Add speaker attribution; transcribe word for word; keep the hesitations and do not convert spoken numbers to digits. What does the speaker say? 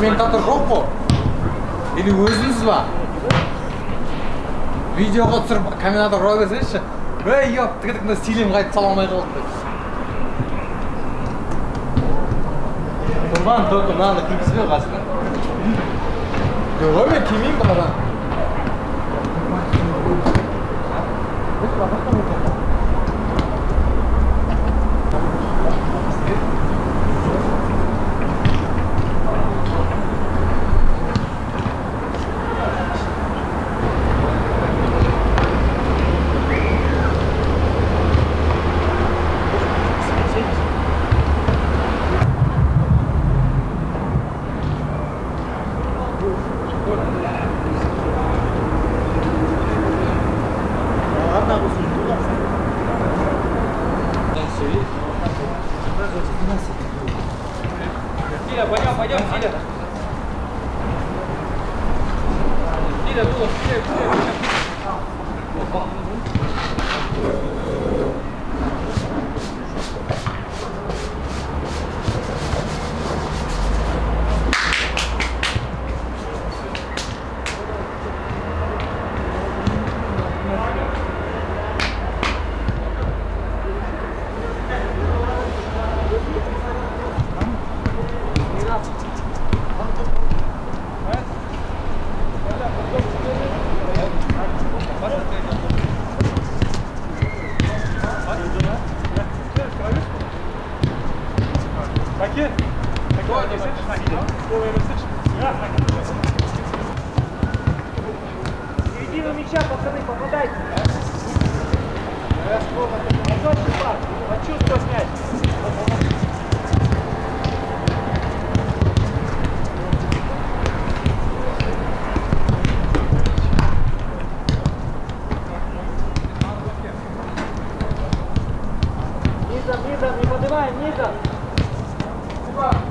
Speaker 1: Комментатор жоқ қой. Или өзіңіз ба? Видеоға түсіріп комментатор ұра берсеңізші. Ей, ёп, тігі-тігінді стилем қайтып сала алмай қалды. Тұрған, только мынаны кіргізбе қасына. Жоқ, мен келмеймін бағадан.
Speaker 2: Диля, пойдем, пойдем, Диля. Диля, было, Диля, Диля.
Speaker 3: Середину мяча, пацаны, попадайте. Почувствуй мяч. Низом, низом, не поднимаем, низом.